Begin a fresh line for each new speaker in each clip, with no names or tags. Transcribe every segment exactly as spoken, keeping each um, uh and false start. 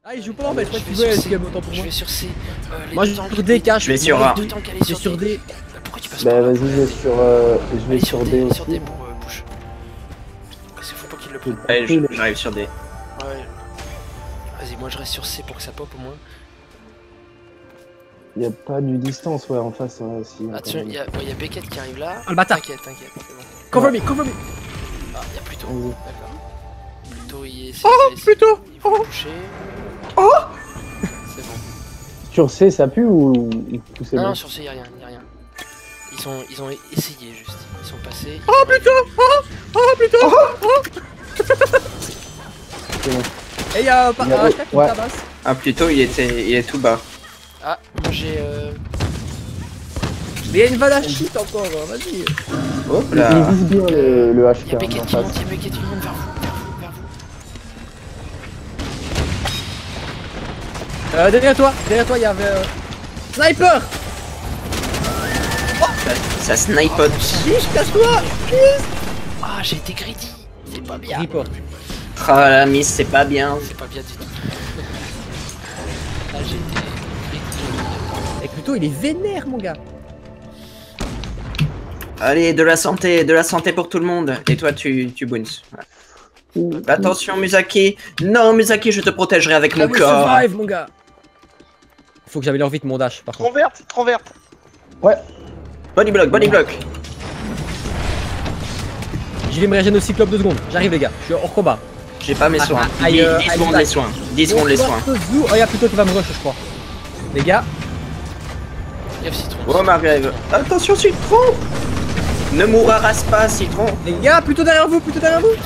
Ah, il joue pas en fait, je crois que tu veux est-ce qu'il y a autant pour moi.
Je vais sur C. Euh,
moi je suis sur D, K,
je vais sur A.
Je suis sur D.
Pourquoi tu passes
Bah
pas
vas-y, je vais sur, euh, je vais
Allez,
sur D
allez, sur
aussi.
D pour euh, push. Parce qu'il faut pas qu'il le prenne.
Allez, j'arrive sur D.
Ouais. Vas-y, moi je reste sur C pour que ça pop au moins.
Il y a pas du distance, ouais, en face. Ouais, si,
Attention, il y, ouais, y a Beckett qui arrive là.
Ah, le bâtard.
T'inquiète, t'inquiète. Bon.
Cover me, cover me.
Ah, il y a plutôt.
Vas-y.
D'accord. Plutôt, il est.
Oh, plutôt.
Il faut toucher.
Oh.
C'est bon.
Sur C, ça pue ou, ou c'est
Non,
bon?
non, sur C, y'a rien, y a rien. Ils, sont, ils ont essayé juste. Ils sont passés. Ils
oh, plutôt. Oh, oh, plutôt. Oh, oh.
C'est bon.
Et y'a pas un hashtag qui me tabasse.
Ah, plutôt, il était, il est tout bas.
Ah, moi j'ai. Euh...
Mais y'a une vanne à shit encore, vas-y.
Hop
Il
là.
vise bien le, le H K
Y'a
en
Beckett qui
face.
monte, y'a Beckett qui monte vers vous, vers vous, vers vous.
Euh, derrière toi, derrière toi, y'a euh... Sniper.
Ça, ça snipote.
Chiche, casse-toi.
Ah, j'ai été greedy. C'est pas bien.
Report.
Ah la miss, c'est pas bien.
C'est pas bien du tout. Là, j'ai été greedy.
Et plutôt, il est vénère, mon gars.
Allez, de la santé, de la santé pour tout le monde. Et toi, tu, tu bounces.
Ouh,
Attention, Musaki. Non, Musaki, je te protégerai avec
I
mon
will
corps.
survive, mon gars. Faut que j'améliore vite mon dash, par contre.
Trop verte, trop verte.
Ouais.
Body block, body block.
Je vais me régénérer au cyclope deux secondes. J'arrive, les gars. Je suis hors combat.
J'ai pas mes
Ah,
soins.
ah,
dix
aïe, euh,
secondes
aïe,
les soins. dix secondes les soins.
Oh, y'a plutôt qui va me rush, je crois. Les gars.
Y'a Citron.
Oh, Margrave. Attention, Citron. Ne mourras pas, Citron.
Les gars, plutôt derrière vous, plutôt derrière vous.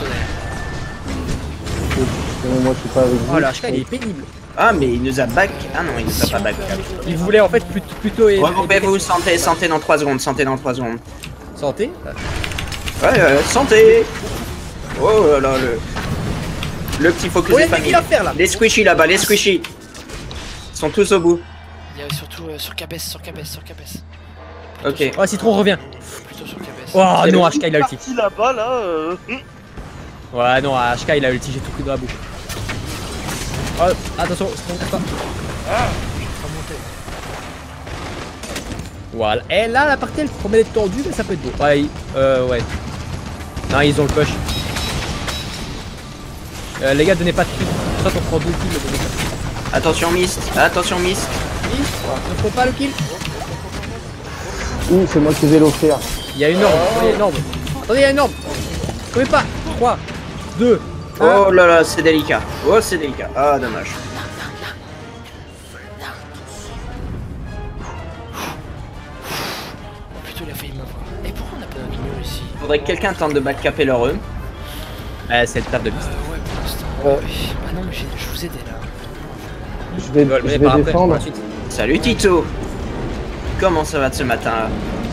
Non, moi je suis pas avec vous.
Oh, la H K, il est pénible.
Ah, mais il nous a back. Ah non, il nous a pas back.
Il voulait en fait plutôt. plutôt et,
Regroupez-vous, santé, santé dans trois secondes, santé dans trois secondes.
Santé.
Ouais, euh, santé. Oh là là, le... Le petit focus
Oh,
des
y'a des
familles.
kills à faire là.
Les squishy là-bas, les squishy. Ils sont tous au bout.
Il y a surtout euh, sur Cabès, sur Cabès, sur Cabès.
Ok.
Oh, Citron revient.
Plutôt sur Cabès.
Oh non, H K il a ulti.
Parti là-bas, là. Euh...
Ouais, non, H K il a ulti, j'ai tout pris dans la bouche. Oh, attention, Citron, casse pas.
Ah, je vais pas monter.
Voilà. Et là, la partie elle promet d'être tendue, mais ça peut être beau. Ouais, il- euh, ouais. Non, ils ont le push. Euh, les gars, donnez pas de kill. Soit on prend deux kills, donnez pas.
Attention, Mist. Attention, Mist.
Kill. Ne faut pas le kill.
Ouh, c'est moi qui vais l'offrir.
Il y a une orbe. Attendez, il y a une orbe. Attendez, il y a une orbe. Trouvez pas. trois, deux,
Oh là là, c'est délicat. Oh, c'est délicat. Ah, dommage.
Oh putain, il a failli m'avoir. Et pourquoi on a pas un mignon ici?
Faudrait que quelqu'un tente de backcaper leur eux.
Eh, c'est le taf de Mist.
Euh, ouais, pour l'instant.
Ouais.
Oui. Bah non, mais j'ai- je vous aidais là.
Je vais,
Ils veulent,
je
mais
vais
par après,
défendre.
ensuite.
Salut Tito. Comment ça va de ce matin?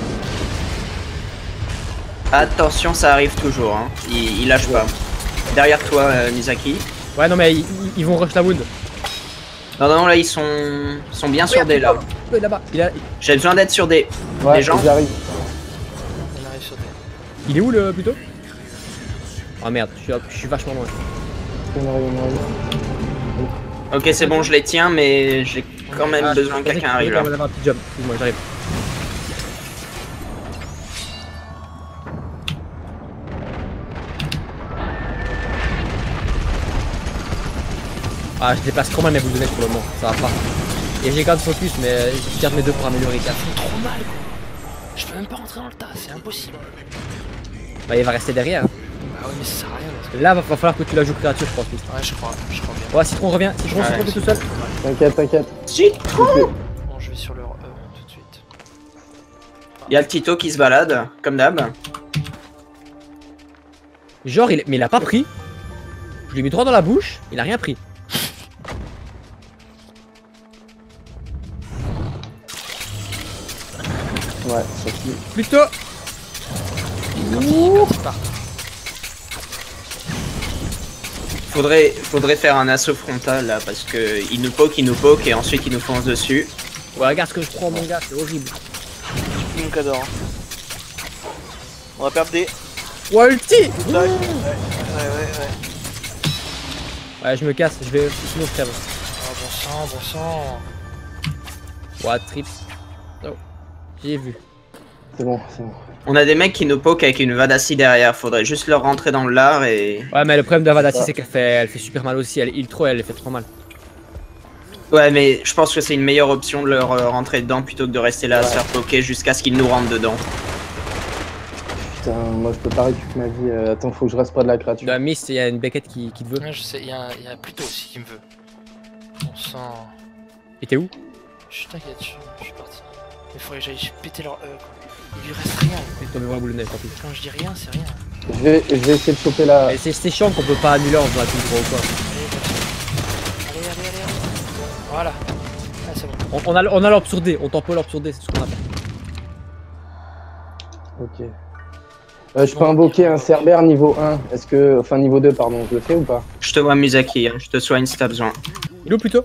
Attention, ça arrive toujours. Hein. Il, il lâche pas. Derrière toi, euh, Misaki.
Ouais, non, mais ils, ils vont rush la wound.
Non, non, là, ils sont, sont bien sur D, là.
Ouais, là-bas. Il, a-
J'ai besoin d'aide sur D.
Ouais,
Les gens.
j'arrive.
On arrive sur D.
il est où le plutôt? Oh merde, je suis, je suis vachement loin.
On arrive, on arrive.
Ok, c'est bon, je les tiens, mais j'ai quand même
Ah,
besoin que
vas-y,
quelqu'un arrive là.
On va avoir un petit job. Excuse-moi, j'arrive. Ah, je déplace trop mal mes boules de neige pour le moment, ça va pas. Et j'ai quand même focus, mais je garde mes deux pour améliorer les quatre.
Ils font trop mal quoi. Je peux même pas rentrer dans le tas, c'est impossible.
Bah, il va rester derrière. Hein.
Ah ouais, mais ça sert à rien. Parce que...
Là, va, va falloir que tu la joues créature, je pense. Plus.
Ouais, je crois, je crois bien.
Ouais, Citron revient. Citron,
Ouais,
Citron, t'es tout seul.
T'inquiète, t'inquiète.
Citron.
Bon, je vais sur leur E tout de suite.
Il y a le Tito qui se balade, comme d'hab.
Genre, il... mais il a pas pris. Je lui ai mis droit dans la bouche, il a rien pris.
Ouais, ça tue.
Plutôt.
Quand ils, quand ils partent.
Faudrait, faudrait faire un assaut frontal là, parce que ils nous poke, ils nous poke et ensuite ils nous foncent dessus.
Ouais, regarde ce que je prends, mon gars, c'est horrible.
Mon cador. On va perdre des.
Ouais, ulti.
Ouais, ouais, ouais, ouais.
Ouais, je me casse, je vais. Sinon, je crève.
bon sang, bon sang.
What, trip. Oh, j'ai vu.
C'est bon, c'est bon.
On a des mecs qui nous poke avec une Vadassi derrière, faudrait juste leur rentrer dans le lard et...
Ouais, mais le problème de Vadassi,
Ah.
c'est qu'elle fait, elle fait super mal aussi. Elle heal trop, elle fait trop mal.
Ouais, mais je pense que c'est une meilleure option de leur euh, rentrer dedans plutôt que de rester là à se faire poker jusqu'à ce qu'ils nous rentrent dedans.
Putain, moi je peux pas récupérer ma vie. Euh, attends, faut que je reste pas de la créature.
De la Mist, il y a une Beckett qui, qui te veut.
Ouais, je sais, il y a, il y a Pluto aussi qui me veut. Bon sang.
Et t'es où?
Je t'inquiète, je, je suis parti. Mais faudrait que j'aille péter leur E quoi. Il lui reste rien.
Et tombé dans la boule de neige, tant pis.
Quand je dis rien, c'est rien.
Je vais, je vais essayer de choper la.
Et C'est c'est chiant qu'on peut pas annuler en faisant un coup de ou quoi.
Allez, allez, allez, allez, allez. Voilà. Ah, c'est bon.
On, on a, on a l'orbe sur D, on tempo l'orbe sur D, c'est ce qu'on a fait.
Ok. Euh, je peux invoquer un Cerbère niveau un. Est-ce que. Enfin, niveau deux, pardon. Je le fais ou pas?
Je te vois Misaki, hein. Je te soigne si t'as besoin.
Il est où plutôt?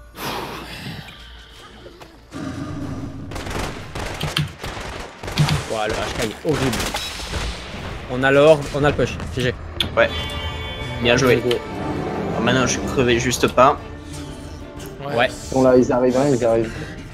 Ouah, le H K il est horrible. On a l'orbe, on a le push, G G.
Ouais. Bien joué. Alors maintenant je suis crevé juste pas.
Ouais,
Bon, là, ils arrivent, hein, ils arrivent.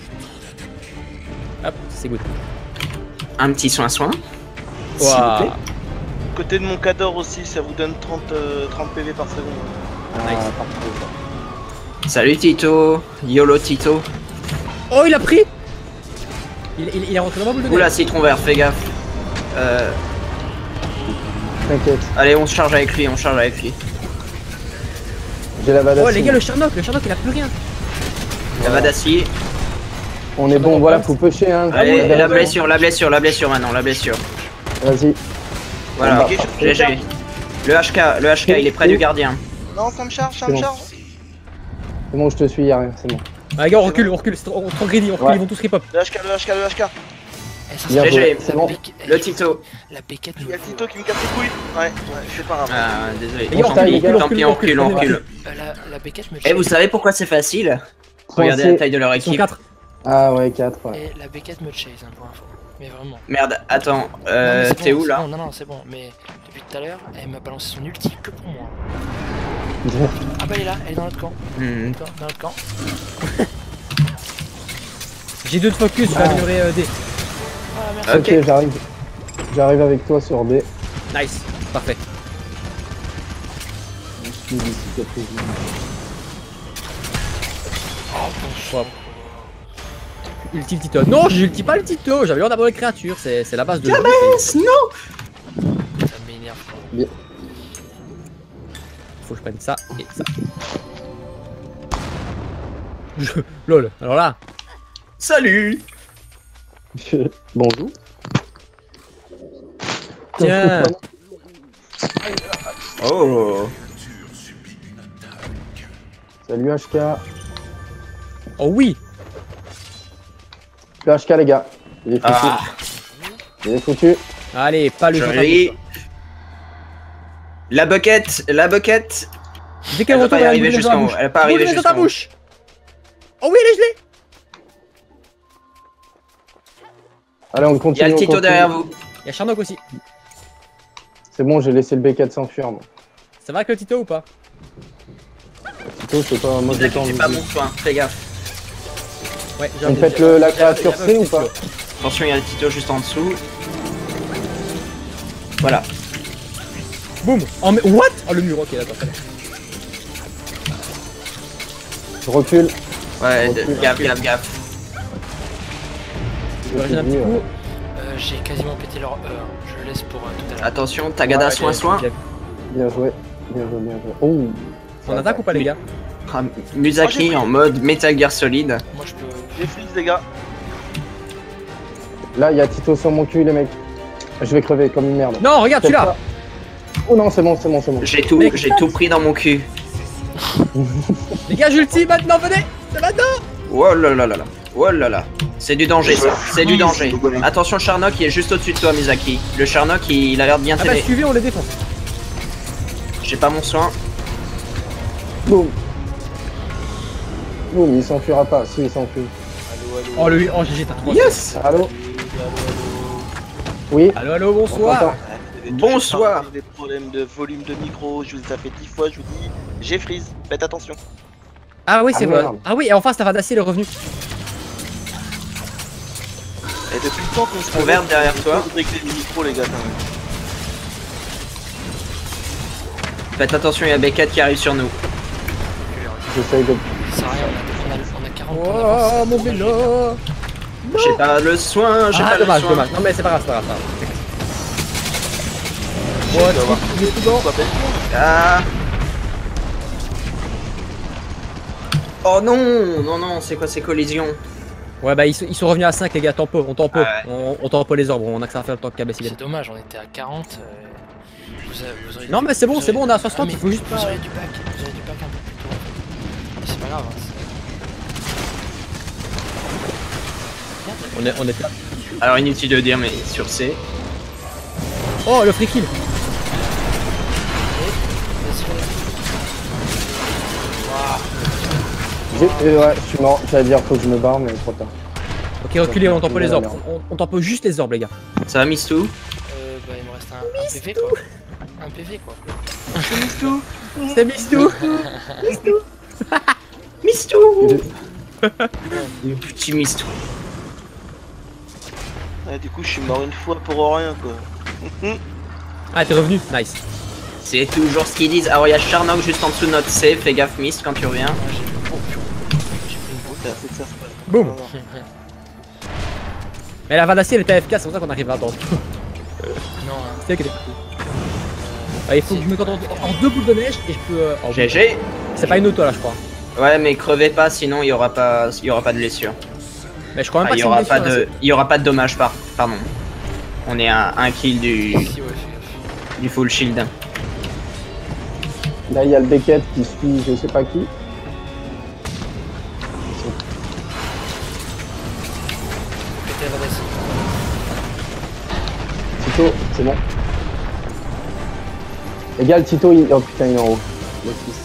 hop, c'est good.
Un petit soin soin. S'il vous
Ouah,
plaît.
Côté de mon cador aussi, ça vous donne trente, euh, trente P V par seconde.
Ah,
Nice.
parfait.
Salut Tito. YOLO Tito.
oh il a pris. Il, il, il est rentré dans ma boule de neige.
Oula, citron vert, fais gaffe. Euh,
T'inquiète,
allez, on se charge avec lui, on se charge avec lui.
j'ai la Vadassi.
Oh les gars, le Charnock, le Charnock il a plus rien.
La Vadassi.
On est bon, voilà, faut pusher, hein.
Allez,
Vas-y,
la blessure, la blessure, la blessure maintenant, la blessure.
Vas-y.
Voilà,
Ok, je-
G G. Le H K, le H K, il est près du gardien.
Non, ça me charge, ça
C'est
me
bon.
charge.
C'est bon, je te suis, y'a rien, c'est bon.
Ah, les gars, on recule, on recule, c'est trop, trop greedy, on recule,
Ouais.
ils vont tous rip-up.
Le H K, le H K, le H K.
Eh, ça,
Bien
G G.
joué, c'est bon.
Le Tito.
La béquette
Il
me
y a le
veut.
Tito qui me casse les couilles. Ouais, ouais, c'est pas grave.
Ah, désolé.
Les gars, on
Tant
recule,
pis,
on recule,
tant pis, on
on
recule,
recule,
on
on recule.
recule.
Euh, la, la béquette me
Eh, vous savez pourquoi c'est facile? Regardez la taille de leur
Ils sont
équipe.
quatre.
Ah ouais, quatre, ouais.
Et la béquette me chase, hein, pour info. Mais vraiment.
Merde, attends,
Non, mais
euh,
c'est
t'es
bon,
où
c'est
là?
bon, Non, non, c'est bon. Mais depuis tout à l'heure, elle m'a balancé son ulti que pour moi. Ah bah elle est là, elle est dans notre camp.
Hmm.
Dans dans notre camp.
J'ai deux de focus, je vais
Ah.
améliorer euh, D.
Ah merci.
Ok.
Ok, j'arrive. J'arrive avec toi sur B.
Nice, parfait. Hop. Ulti le Tito. Non, j'ulti pas le Tito, j'avais l'air d'avoir les créatures, c'est c'est la base de jeu. c'est-
Non.
Ça m'énerve. quoi.
Faut que je prenne ça et ça. Je- Lol, alors là,
Salut.
Bonjour.
tiens,
Oh.
Salut H K.
oh oui,
Le H K, les gars. Il est foutu.
Ah,
Il est foutu.
allez, pas le
joli. La bucket, la bucket.
Dès qu'elle
Elle va pas
retourne,
y
elle a
arriver
une boule
jusqu'en
dans
haut.
la bouche.
Elle va pas arriver
Boule dans ta
jusqu'en haut.
bouche. Oh oui, elle est gelée.
Allez, on
Il y
continue.
a le
on
Tito
continue.
derrière vous.
Il y a Charnock aussi.
C'est bon, j'ai laissé le B quatre s'enfuir. moi.
Ça va avec le Tito ou pas?
Tito, c'est pas un mode de
Ne
temps.
fais pas mon soin, fais gaffe.
Ouais, j'ai
On
un-
fait
j'ai-
le- la
j'ai-
créature
j'ai- j'ai-
C ou pas?
Attention, il y a le Tito juste en dessous. Voilà.
Boum. Oh mais what? Oh le mur, ok d'accord. très bien.
Je recule.
Ouais,
Ok.
de- gaffe, gaffe, gaffe.
Je
J'ai un
te
petit
dis,
coup.
ouais.
Euh, J'ai quasiment pété leur E. hein. Je le laisse pour euh, tout à l'heure.
Attention, Tagada,
Ouais,
soin,
j'ai-
soin.
j'ai-
Bien joué. Bien joué, bien joué. Oh.
On attaque ou pas les gars?
Ah, Musaki en mode Metal Gear Solid.
Moi je peux.
J'ai freeze, les gars.
Là, il y a Tito sur mon cul, les mecs. Je vais crever comme une merde.
Non, regarde
Peut-être
celui-là.
pas. Oh non, c'est bon, c'est bon, c'est bon.
J'ai tout,
Mec,
j'ai tout pris dans mon cul.
Les gars, j'ulti maintenant, venez. C'est maintenant.
Oh là là là là. Oh là là. C'est du danger ça, c'est du danger. Attention, Charnock il est juste au-dessus de toi, Misaki. Le Charnock il, il a l'air de bien
Ah bah
t'aider.
suivez, on les défonce.
J'ai pas mon soin.
Boum. Boum, il s'enfuira pas. Si, il s'enfuit.
Allô, allô.
Oh le oh G G, t'as trop.
Yes.
Allô. Oui.
Allô, allô,
on
bonsoir.
t'entend.
Bonsoir.
Des problèmes de volume de micro, je vous ai fait dix fois, je vous dis, j'ai freeze, faites attention.
Ah oui, c'est
Ah,
vrai.
merde.
Ah oui, et enfin, Stavadaciel est revenu.
Et depuis le temps qu'on se
Ouvert derrière toi.
Faut régler le micro, les gars, quand même.
Faites attention, il y a Beckett qui arrive sur nous.
J'essaye de.
Ça sert à rien, on a, on a, on a quarante points d'avance.
Oh, mon vélo.
J'ai pas le soin, j'ai
Ah,
pas
dommage,
le soin.
dommage. Non, mais c'est pas grave, c'est pas grave. c'est pas grave.
dois avoir-
Oh, il est tout bon.
Pas bête.
Ah. Oh non, non, non, c'est quoi ces collisions?
Ouais, bah ils sont, ils sont revenus à cinq, les gars. Tempo, on tempo.
Ah ouais.
On, on tempo les orbes. On a que ça à faire le temps que K B C
C'est dommage, on était à quarante. euh, vous avez- vous auriez-
Non, mais c'est bon,
vous
c'est bon, on est à
auriez-
soixante.
Ah,
Il
mais
faut juste
Vous
pas.
auriez du pack, vous auriez du pack un peu plus tôt. Mais c'est pas grave. Hein, c'est-
On est, on est...
Alors inutile de dire, mais sur C.
Oh, le free kill.
Vas-y, vas-y.
J'ai- euh, ouais, je suis mort. J'allais dire faut que je me barre, mais trop tard.
Ok, reculez, on tempo les orbes. On, on tempo juste les orbes, les gars.
Ça va, Mistou?
Euh, bah, il me reste un, un P V quoi. Un P V quoi.
C'est Mistou.
Mistou. Petit Mistou.
Ouais, du coup, je suis mort une fois pour rien, quoi.
Ah, t'es revenu. Nice.
C'est toujours ce qu'ils disent. Alors il y a Charnock juste en dessous de notre C, fais gaffe Mist quand tu reviens.
Moi j'ai oh, j'ai pris une boule.
C'est assez que ça se passe.
Boum.
Non, non.
Mais la Vandacie, elle était A F K, c'est pour ça qu'on arrive à attendre.
Non, hein.
C'est elle qui était. Ah, il faut que je me contente en deux boules de neige et je peux. euh, en-
G G.
C'est pas une auto là, je crois.
Ouais, mais crevez pas, sinon il y aura pas, il y aura pas de blessure.
Mais je crois même
Ah,
pas
il y
que c'est
aura
une
pas
blessure,
de, il y aura pas de dommage par, pardon. On est à un kill du,
Si, ouais, fais gaffe.
du full shield.
Là, il y a le Beckett qui suit je sais pas qui.
Péter la Vandacie.
Tito, c'est bon. Les gars, le Tito, il... oh putain, il est en haut. Le fils.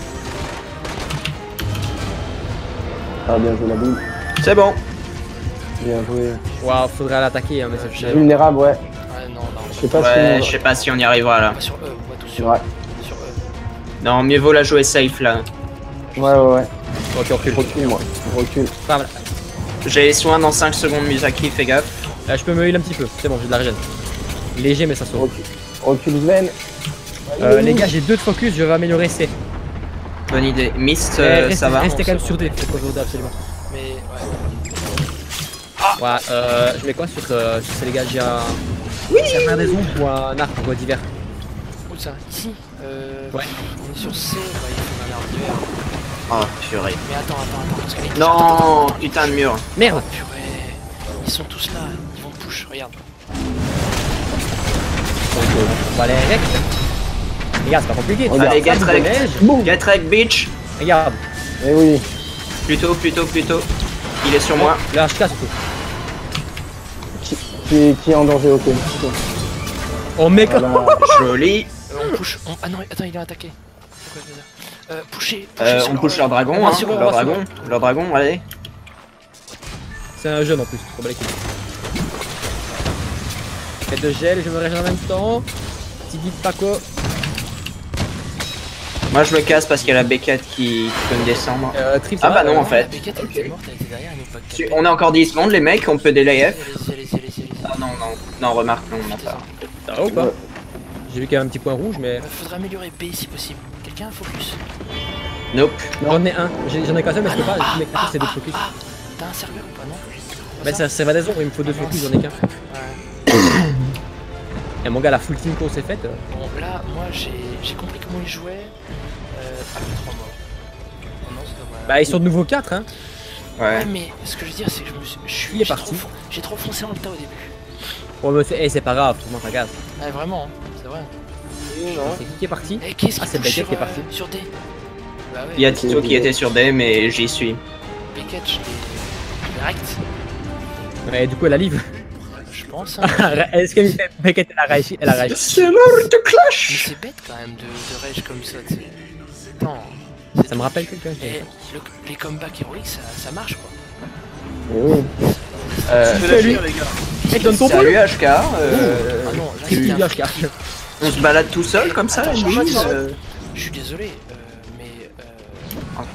Ah, bien joué la boule.
C'est bon.
Bien joué.
c'est- Waouh, faudrait l'attaquer, hein, mais c'est
Euh,
Vulnérable, ouais.
Ouais, non, non.
Je sais pas
Ouais, je
si.
sais pas si on y arrivera là.
Pas sur E, on va tous sur
Ouais,
E. Sur E.
Non, mieux vaut la jouer safe là.
ouais, ouais, ouais.
Ok, on recule.
Je recule, moi. Je recule.
Pas mal.
J'ai les soins dans cinq secondes, Misaki, fais gaffe.
Là, je peux me heal un petit peu. C'est bon, j'ai de la régène. Léger, mais ça sauve.
Recule. Recule, Glenn.
Euh, les gars, j'ai deux de focus, je vais améliorer C.
Bonne idée. Mist,
Eh,
euh,
restez,
ça va.
restez quand même
c'est
sur
bon.
D, faut qu'on joue absolument.
Mais ouais.
Ouais, euh, je mets quoi sur, euh, sur ces les gars? J'ai un. Oui un des ombres ou un arc quoi, divers.
Où ça? Ici euh,
Ouais.
On est sur C, bah, il faut un arbre d'hiver.
Oh, purée.
Mais attends, attends, attends, parce qu'avec
Non, putain de mur.
Merde.
Purée. Ils sont tous là, ils vont push, regarde.
On va aller rec. Les gars, c'est pas compliqué. tu
Regarde.
Allez,
fais un
get
boule de
wrecked.
neige.
Boum.
Get wrecked, bitch.
Regarde,
Eh oui.
Plutôt, plutôt, plutôt. Il est sur moi.
le H K surtout.
Qui, qui, qui est en danger, ok. Tito.
Oh mec,
Voilà.
Joli.
Euh, on push, on... ah non, attends, il a attaqué. C'est quoi, je veux dire Euh, pusher, pusher
Euh,
sur
on
leur-
push leur dragon,
on va
hein.
sur eux, on
Leur
va sur
dragon. Leur dragon, allez.
c'est un jeune en plus. Trop belle équipe. Quête de gel, je me régène en même temps. Petit guide Paco.
Moi je me casse parce qu'il y a la Beckett qui peut me descendre.
Euh, Trip,
Ah
ça
bah
va,
non,
euh,
en fait.
La Beckett, elle était morte, elle était derrière, elle nous pas
Tu- On a encore dix secondes les mecs, on peut délai F.
Allez-y, allez-y, allez-y, allez-y.
Ah non, non, non, remarque, non, on n'a pas.
Ça va ou pas?
Ouais.
J'ai vu qu'il y avait un petit point rouge, mais.
Euh, Faudrait améliorer B si possible. Quelqu'un a un focus?
Nope.
J'en ai un. J'ai- J'en ai qu'un seul, mais je peux
Ah,
pas.
ah,
Tous mes créatures, c'est deux
ah,
focus.
ah, T'as un serveur ou pas, non?
Bah, ça, ça va des ombres, il me faut deux
Ah,
focus,
mince.
j'en ai qu'un.
Ouais.
Et mon gars, la full team co c'est faite.
Bon, là, moi, j'ai j'ai compris comment ils jouaient. Euh, ah, mais trois morts. Oh non, c'est dommage.
Bah, ils sont de nouveau quatre, hein.
Ouais.
Ouais, mais ce que je veux dire, c'est que je me suis. je suis-
Il est
j'ai
parti.
trop fon- J'ai trop foncé dans le tas au début.
Bon, mais c'est eh, c'est pas grave, tout le monde regarde.
Ouais, vraiment, hein, c'est vrai.
C'est qui qui est parti?
Et qu'est-ce
Ah,
qui
c'est
touche
Beckett
sur,
qui est parti.
euh, sur D? Bah ouais,
Il y a Tito qui était sur D, mais j'y suis.
Beckett, je l'ai direct,
Ouais, du coup, elle a livre.
je pense. Hein.
Est-ce qu'elle fait Beckett, elle a réagi? Elle a réagi.
C'est l'heure de
Mais
clash.
c'est bête quand même de, de rage comme ça, tu sais. Attends.
Ça me rappelle quelqu'un. qui-
Et le- les comebacks héroïques, ça, ça marche quoi.
Eh oui.
Euh,
Je fais la fuir, les gars.
Mec, donne ton
salut
pôle.
H K. euh,
Ah non, là,
Triple
c'était un
H K.
free kill.
on se balade tout seul comme ça,
Attends,
la
je
nuit,
suis-
euh,
Je suis désolé, euh, mais euh,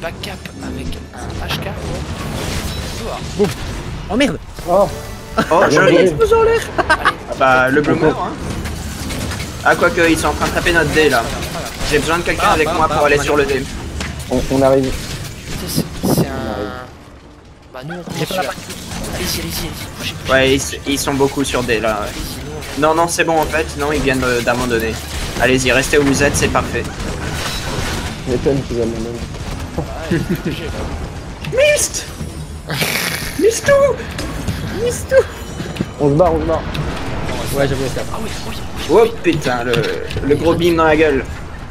back cap avec un H K.
Boum. Oh merde.
Oh,
Oh, joli.
Explosion en l'air.
Ah bah, le bleu meurt, hein. Ah, quoique, ils sont en train de taper notre dé, là. J'ai besoin de quelqu'un
Ah,
avec
bah,
moi
bah,
pour aller
bah,
sur le dé.
on, on arrive.
C'est c'est un... Bah nous on
J'ai
commence
pas la
celui-là. Allez-y, allez-y, allez-y, bougez, bougez.
Ouais, ils, ils sont beaucoup sur dé, là. Ouais.
Allez-y, nous on...
Non, non, c'est bon, en fait. Non, ils viennent de- d'abandonner. Allez-y, restez où vous êtes, c'est parfait.
M'étonne qu'ils abandonnent.
Ouais, bougez, là.
Mist Mistou Mistou
On se barre, on se barre.
Ouais, j'avoue ça.
Ah oui, oui, oui.
Oh putain, le, le gros beam dans la gueule.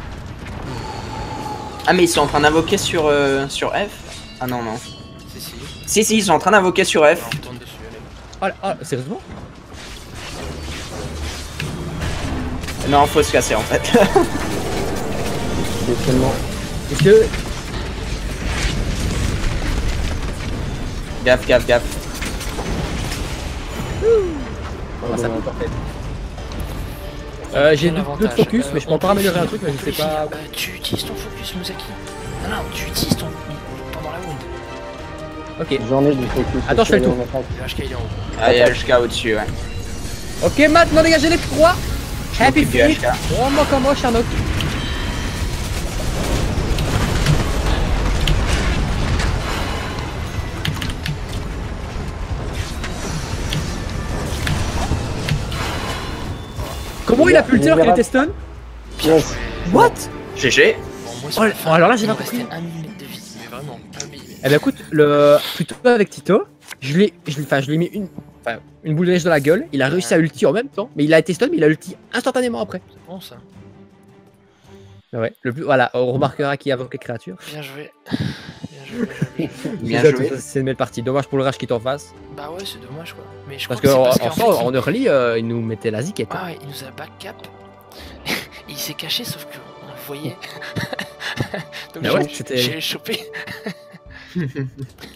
Ah, mais ils sont en train d'invoquer sur, euh, sur F. Ah non, non.
Si, si.
Si, si, ils sont en train d'invoquer sur F.
Alors, on tourne dessus, allez.
Ah, ah, sérieusement?
Non, faut se casser en fait.
C'est tellement...
Est-ce que...
Gaffe, gaffe, gaffe.
Ah, ça peut parfait. Euh, j'ai
Quel
d'autres
avantage.
focus,
Euh,
mais je peux
on
encore améliorer un truc, mais
on
je
peut
sais pas...
essayer. Euh, tu utilises ton focus, Musaki. Non, non, tu utilises ton... pendant la wound.
Ok.
J'en ai du focus.
Attends, je fais le tour.
Le H K il est en haut.
Ah, il y a le H K au-dessus, ouais.
Ok, maintenant dégagez les trois. Happy
m'occupe du
feet.
H K.
Oh, moi comme moi, Charnock. Comment il a pu le dire qu'il était stun?
Yes.
What?
G G.
Bon, moi,
Oh,
sur la fin,
alors là, j'ai
il me
pas compris.
restait un millimètre de vie, mais vraiment, un millimètre.
Eh ben écoute, le... plutôt avec Tito, je lui ai, je lui- enfin, je lui ai mis une, enfin, une boule de neige dans la gueule, il a réussi à ulti en même temps, mais il a été stun, mais il a ulti instantanément après.
C'est bon ça.
Ah ouais, le plus, voilà, on remarquera qui invoque les créatures.
Bien joué. Bien joué, bien joué.
Bien
C'est ça,
joué.
tout ça, C'est une belle partie. Dommage pour le rage qui est en face.
Bah ouais, c'est dommage quoi. Mais je
Parce
crois
que
que
en,
c'est parce
en
qu'en
soi,
fait,
en early, euh, il nous mettait la ziquette.
Ah ouais, il nous a back cap. Il s'est caché sauf qu'on le voyait. Donc
Mais
j'ai
ouais, c'était-
j'ai chopé.